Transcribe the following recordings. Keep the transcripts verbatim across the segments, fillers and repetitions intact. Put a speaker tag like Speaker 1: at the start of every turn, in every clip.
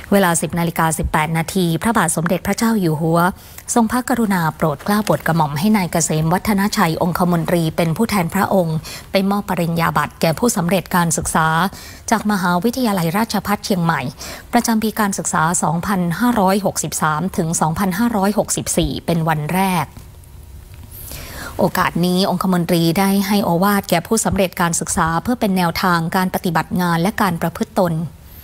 Speaker 1: เวลา สิบนาฬิกาสิบแปดนาทีพระบาทสมเด็จพระเจ้าอยู่หัวทรงพระกรุณาโปรดเกล้าโปรดกระหม่อมให้นายเกษมวัฒนชัยองคมนตรีเป็นผู้แทนพระองค์ไปมอบปริญญาบัตรแก่ผู้สำเร็จการศึกษาจากมหาวิทยาลัยราชภัฏเชียงใหม่ประจำปีการศึกษา สองพันห้าร้อยหกสิบสาม ถึง สองพันห้าร้อยหกสิบสี่ เป็นวันแรกโอกาสนี้องคมนตรีได้ให้โอวาทแก่ผู้สำเร็จการศึกษาเพื่อเป็นแนวทางการปฏิบัติงานและการประพฤติตน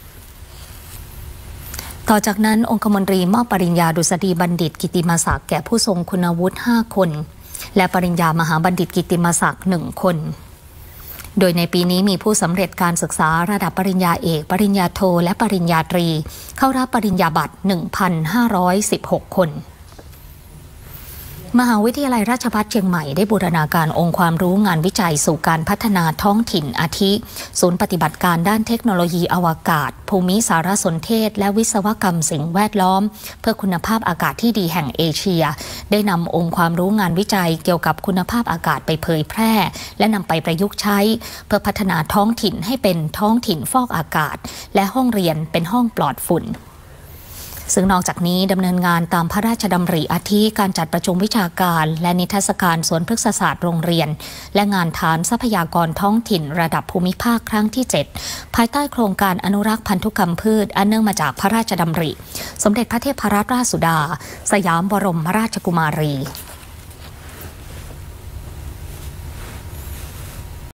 Speaker 1: ต่อจากนั้นองคมนตรีมอบปริญญาดุษฎีบัณฑิตกิตติมศักดิ์แก่ผู้ทรงคุณวุฒิห้าคนและปริญญามหาบัณฑิตกิตติมศักดิ์หนึ่งคนโดยในปีนี้มีผู้สำเร็จการศึกษาระดับปริญญาเอกปริญญาโทและปริญญาตรีเข้ารับปริญญาบัตร หนึ่งพันห้าร้อยสิบหก คนมหาวิทยาลัยราชภัฏเชียงใหม่ได้บูรณาการองค์ความรู้งานวิจัยสู่การพัฒนาท้องถิ่นอาทิศูนย์ปฏิบัติการด้านเทคโนโลยีอวกาศภูมิสารสนเทศและวิศวกรรมสิ่งแวดล้อมเพื่อคุณภาพอากาศที่ดีแห่งเอเชียได้นำองค์ความรู้งานวิจัยเกี่ยวกับคุณภาพอากาศไปเผยแพร่และนำไปประยุกต์ใช้เพื่อพัฒนาท้องถิ่นให้เป็นท้องถิ่นฟอกอากาศและห้องเรียนเป็นห้องปลอดฝุ่นซึ่งนอกจากนี้ดำเนินงานตามพระราชดำริอาทิการจัดประชุมวิชาการและนิทรรศการสวนพฤกษศาสตร์โรงเรียนและงานฐานทรัพยากรท้องถิ่นระดับภูมิภาคครั้งที่ เจ็ด ภายใต้โครงการอนุรักษ์พันธุกรรมพืชอันเนื่องมาจากพระราชดำริสมเด็จพระเทพรัตนราชสุดาสยามบรมราชกุมารี